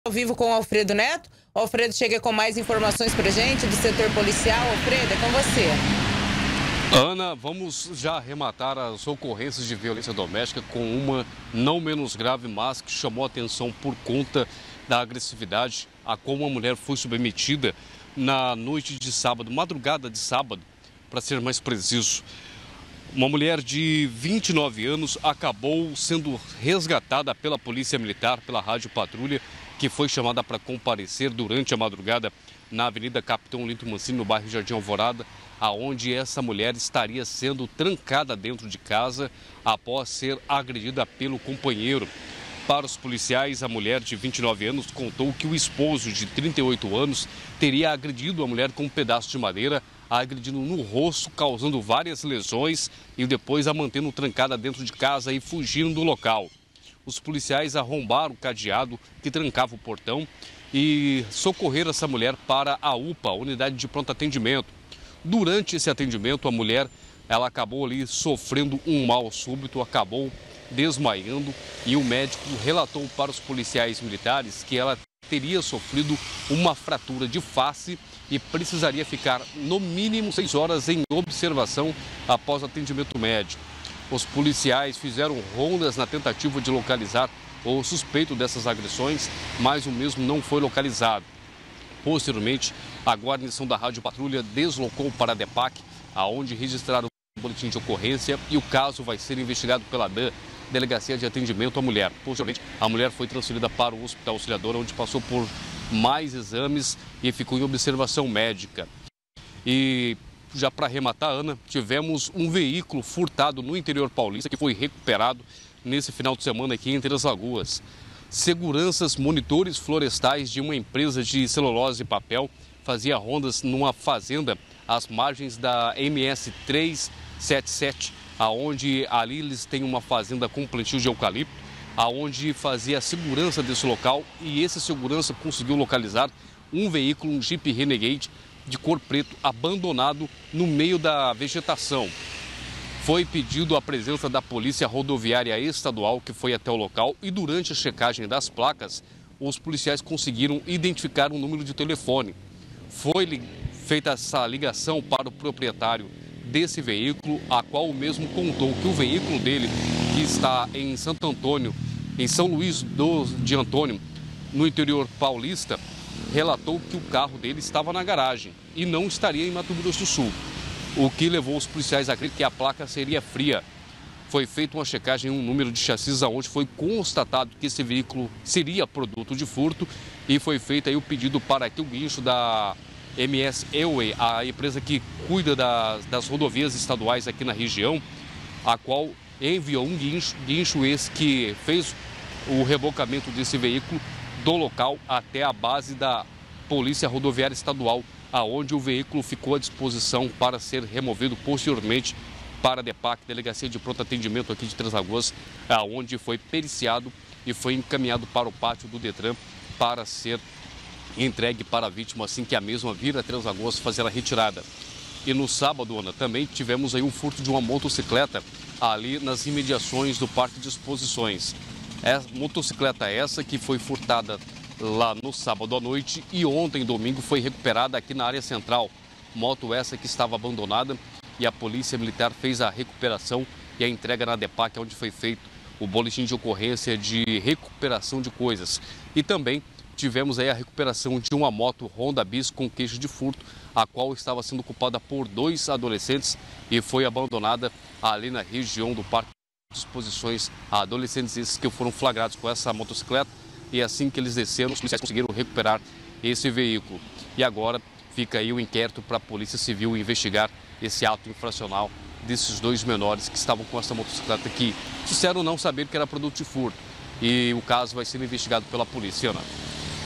Ao vivo com o Alfredo Neto. O Alfredo chega com mais informações pra gente do setor policial. Alfredo, é com você. Ana, vamos já arrematar as ocorrências de violência doméstica com uma não menos grave, mas que chamou a atenção por conta da agressividade a como a mulher foi submetida na noite de sábado, madrugada de sábado, para ser mais preciso. Uma mulher de 29 anos acabou sendo resgatada pela Polícia Militar, pela Rádio Patrulha, que foi chamada para comparecer durante a madrugada na Avenida Capitão Olinto Mancini, no bairro Jardim Alvorada, aonde essa mulher estaria sendo trancada dentro de casa após ser agredida pelo companheiro. Para os policiais, a mulher de 29 anos contou que o esposo de 38 anos teria agredido a mulher com um pedaço de madeira, agredindo no rosto, causando várias lesões e depois a mantendo trancada dentro de casa e fugindo do local. Os policiais arrombaram o cadeado que trancava o portão e socorreram essa mulher para a UPA, a Unidade de Pronto Atendimento. Durante esse atendimento, a mulher ela acabou ali sofrendo um mal súbito, acabou desmaiando e o médico relatou para os policiais militares que ela teria sofrido uma fratura de face e precisaria ficar no mínimo 6 horas em observação após o atendimento médico. Os policiais fizeram rondas na tentativa de localizar o suspeito dessas agressões, mas o mesmo não foi localizado. Posteriormente, a guarnição da Rádio Patrulha deslocou para a DEPAC, aonde registraram o boletim de ocorrência e o caso vai ser investigado pela DAN, Delegacia de Atendimento à Mulher. Posteriormente, a mulher foi transferida para o Hospital Auxiliadora, onde passou por mais exames e ficou em observação médica. E já para arrematar, Ana, tivemos um veículo furtado no interior paulista que foi recuperado nesse final de semana aqui em Três Lagoas. Seguranças, monitores florestais de uma empresa de celulose e papel fazia rondas numa fazenda às margens da MS 377, aonde ali eles têm uma fazenda com plantio de eucalipto, aonde fazia a segurança desse local e esse segurança conseguiu localizar um veículo, um Jeep Renegade de cor preto, abandonado no meio da vegetação. Foi pedido a presença da Polícia Rodoviária Estadual, que foi até o local, e durante a checagem das placas, os policiais conseguiram identificar um número de telefone. Foi feita essa ligação para o proprietário desse veículo, a qual o mesmo contou que o veículo dele, que está em Santo Antônio, em São Luís de Antônio, no interior paulista, relatou que o carro dele estava na garagem e não estaria em Mato Grosso do Sul, o que levou os policiais a crer que a placa seria fria. Foi feita uma checagem em um número de chassis, onde foi constatado que esse veículo seria produto de furto e foi feito aí o pedido para que o guincho da MS Airway, a empresa que cuida das rodovias estaduais aqui na região, a qual enviou um guincho esse que fez o rebocamento desse veículo do local até a base da Polícia Rodoviária Estadual, aonde o veículo ficou à disposição para ser removido posteriormente para a DEPAC, Delegacia de Pronto Atendimento aqui de Três Lagoas, aonde foi periciado e foi encaminhado para o pátio do Detran para ser entregue para a vítima assim que a mesma vir a Três Lagoas fazer a retirada. E no sábado, Ana, também tivemos aí um furto de uma motocicleta ali nas imediações do Parque de Exposições. Motocicleta essa que foi furtada lá no sábado à noite e ontem, domingo, foi recuperada aqui na área central. Moto essa que estava abandonada e a Polícia Militar fez a recuperação e a entrega na DEPAC, onde foi feito o boletim de ocorrência de recuperação de coisas. E também tivemos aí a recuperação de uma moto Honda Bis com queixa de furto, a qual estava sendo ocupada por 2 adolescentes e foi abandonada ali na região do Parque de Exposições. Adolescentes esses que foram flagrados com essa motocicleta e assim que eles desceram, os policiais conseguiram recuperar esse veículo. E agora fica aí o inquérito para a Polícia Civil investigar esse ato infracional desses 2 menores que estavam com essa motocicleta que disseram não saber que era produto de furto. E o caso vai ser investigado pela polícia, Ana.